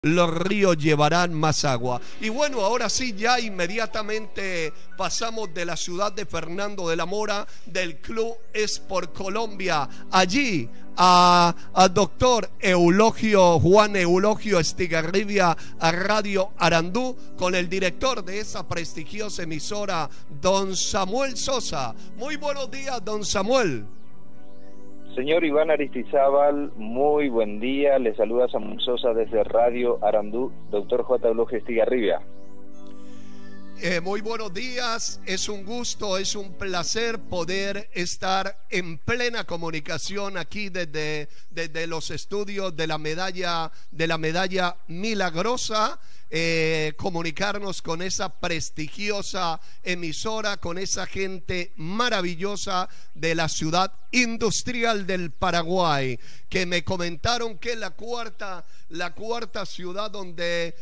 los ríos llevarán más agua. Y bueno, ahora sí, ya inmediatamente pasamos de la ciudad de Fernando de la Mora, del Club Sport Colombia, allí a doctor Juan Eulogio Estigarribia, a Radio Arandú, con el director de esa prestigiosa emisora, don Samuel Sosa. Muy buenos días, don Samuel. Señor Iván Aristizábal, muy buen día. Le saluda Samuel Sosa desde Radio Arandú, doctor J. Eulogio Estigarribia. Muy buenos días, es un gusto, es un placer poder estar en plena comunicación aquí desde los estudios de la medalla milagrosa. Comunicarnos con esa prestigiosa emisora, con esa gente maravillosa de la ciudad industrial del Paraguay, que me comentaron que es la cuarta ciudad donde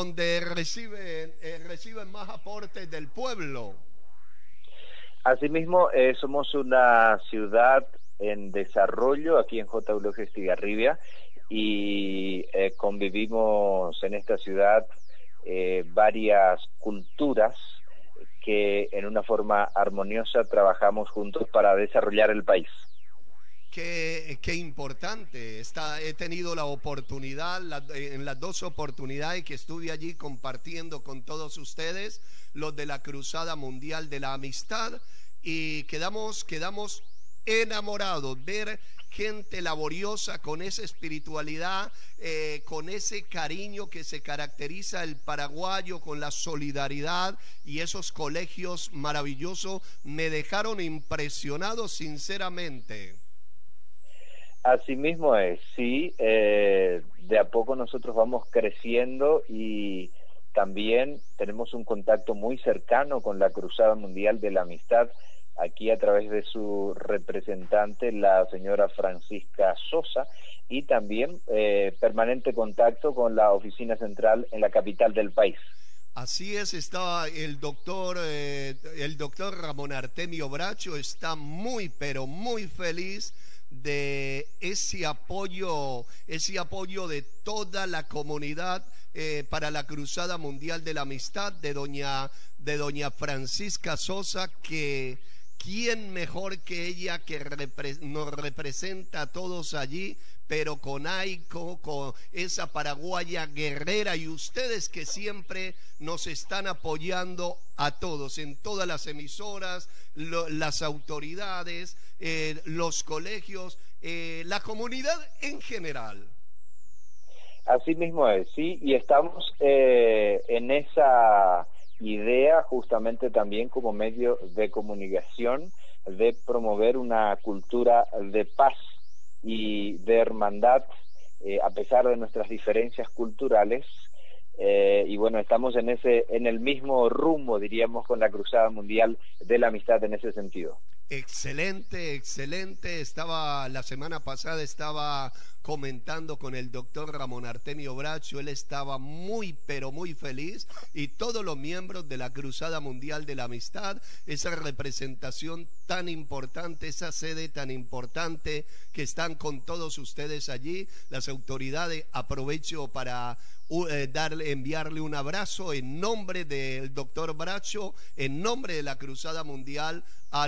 reciben más aportes del pueblo. Asimismo, somos una ciudad en desarrollo aquí en J. Eulogio Estigarribia y convivimos en esta ciudad varias culturas que en una forma armoniosa trabajamos juntos para desarrollar el país. Qué importante. He tenido la oportunidad, en las dos oportunidades que estuve allí compartiendo con todos ustedes, los de la Cruzada Mundial de la Amistad, y quedamos enamorados, ver gente laboriosa con esa espiritualidad, con ese cariño que se caracteriza el paraguayo, con la solidaridad, y esos colegios maravillosos me dejaron impresionado sinceramente. Asimismo es, sí, de a poco nosotros vamos creciendo y también tenemos un contacto muy cercano con la Cruzada Mundial de la Amistad, aquí a través de su representante, la señora Francisca Sosa, y también permanente contacto con la oficina central en la capital del país. Así es, está el doctor Ramón Artemio Bracho, está muy, pero muy feliz de ese apoyo de toda la comunidad para la Cruzada Mundial de la Amistad de doña Francisca Sosa, que quién mejor que ella que nos representa a todos allí, pero con esa paraguaya guerrera, y ustedes que siempre nos están apoyando a todos, en todas las emisoras, las autoridades, los colegios, la comunidad en general. Así mismo es, sí, y estamos en esa idea justamente también como medio de comunicación de promover una cultura de paz y de hermandad a pesar de nuestras diferencias culturales, y bueno, estamos en el mismo rumbo, diríamos, con la Cruzada Mundial de la Amistad en ese sentido. Excelente, excelente. La semana pasada estaba comentando con el doctor Ramón Artemio Bracho, él estaba muy, pero muy feliz, y todos los miembros de la Cruzada Mundial de la Amistad, esa representación tan importante, esa sede tan importante que están con todos ustedes allí, las autoridades. Aprovecho para enviarle un abrazo en nombre del doctor Bracho, en nombre de la Cruzada Mundial,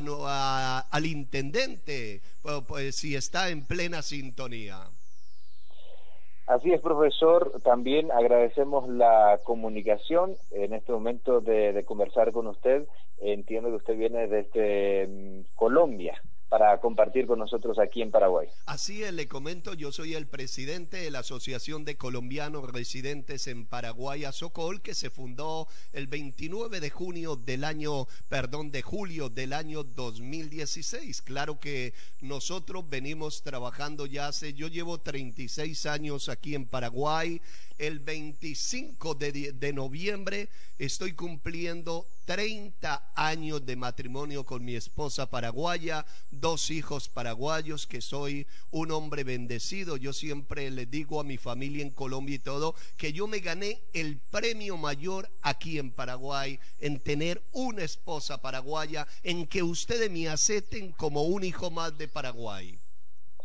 al intendente, pues, si está en plena sintonía. Así es, profesor. También agradecemos la comunicación en este momento de conversar con usted. Entiendo que usted viene desde Colombia para compartir con nosotros aquí en Paraguay. Así es, le comento, yo soy el presidente de la Asociación de Colombianos Residentes en Paraguay, ASOCOL, que se fundó el 29 de julio del año 2016. Claro que nosotros venimos trabajando yo llevo 36 años aquí en Paraguay. El 25 de noviembre estoy cumpliendo 30 años de matrimonio con mi esposa paraguaya, 2 hijos paraguayos, que soy un hombre bendecido. Yo siempre le digo a mi familia en Colombia y todo, que yo me gané el premio mayor aquí en Paraguay, en tener una esposa paraguaya, en que ustedes me acepten como un hijo más de Paraguay.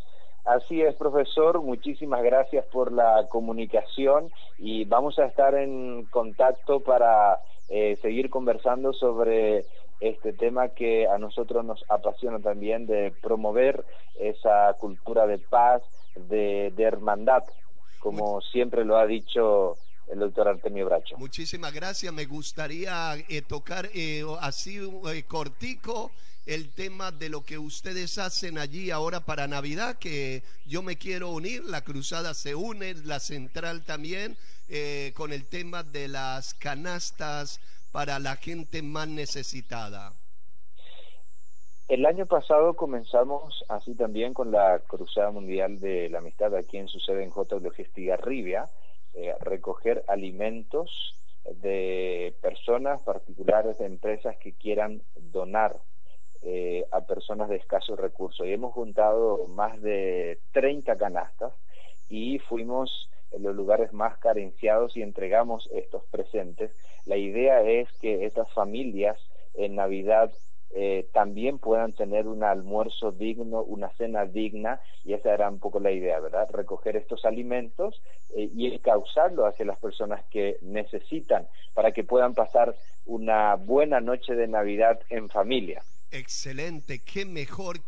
Así es, profesor, muchísimas gracias por la comunicación y vamos a estar en contacto para seguir conversando sobre este tema que a nosotros nos apasiona también, de promover esa cultura de paz, de hermandad, como siempre lo ha dicho el doctor Artemio Bracho. Muchísimas gracias. Me gustaría tocar así cortico el tema de lo que ustedes hacen allí ahora para Navidad, que yo me quiero unir, la cruzada se une, la central también, con el tema de las canastas para la gente más necesitada. El año pasado comenzamos así también con la Cruzada Mundial de la Amistad aquí en su sede en J. Estigarribia, recoger alimentos de personas particulares, de empresas que quieran donar a personas de escasos recursos. Y hemos juntado más de 30 canastas y fuimos en los lugares más carenciados y entregamos estos presentes. La idea es que estas familias en Navidad también puedan tener un almuerzo digno, una cena digna, y esa era un poco la idea, ¿verdad? Recoger estos alimentos y encauzarlo hacia las personas que necesitan para que puedan pasar una buena noche de Navidad en familia. Excelente, qué mejor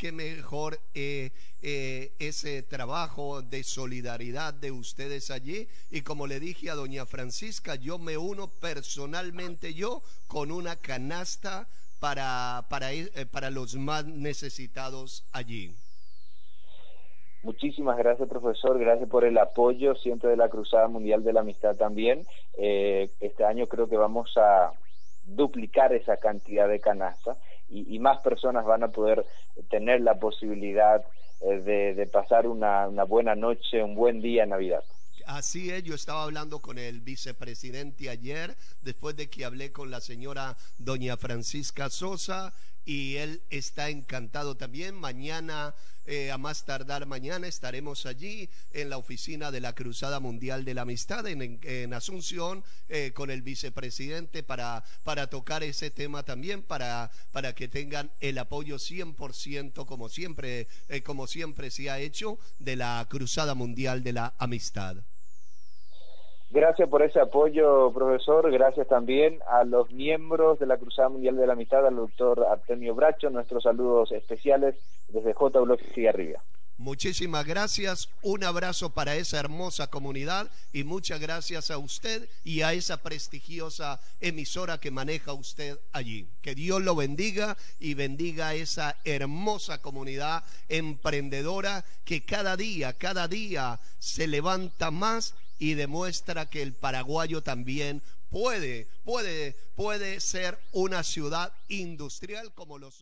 ese trabajo de solidaridad de ustedes allí. Y como le dije a doña Francisca, yo me uno personalmente con una canasta para los más necesitados allí. Muchísimas gracias, profesor, gracias por el apoyo siempre de la Cruzada Mundial de la Amistad también. Este año creo que vamos a duplicar esa cantidad de canastas y más personas van a poder tener la posibilidad de pasar una buena noche, un buen día en Navidad. Así es, yo estaba hablando con el vicepresidente ayer, después de que hablé con la señora doña Francisca Sosa, y él está encantado también. Mañana, a más tardar mañana, estaremos allí en la oficina de la Cruzada Mundial de la Amistad en Asunción, con el vicepresidente para tocar ese tema también, para que tengan el apoyo 100%, como siempre se ha hecho, de la Cruzada Mundial de la Amistad. Gracias por ese apoyo, profesor. Gracias también a los miembros de la Cruzada Mundial de la Amistad, al doctor Artemio Bracho. Nuestros saludos especiales desde J. Estigarribia. Muchísimas gracias, un abrazo para esa hermosa comunidad y muchas gracias a usted y a esa prestigiosa emisora que maneja usted allí. Que Dios lo bendiga y bendiga a esa hermosa comunidad emprendedora que cada día se levanta más y demuestra que el paraguayo también puede ser una ciudad industrial como los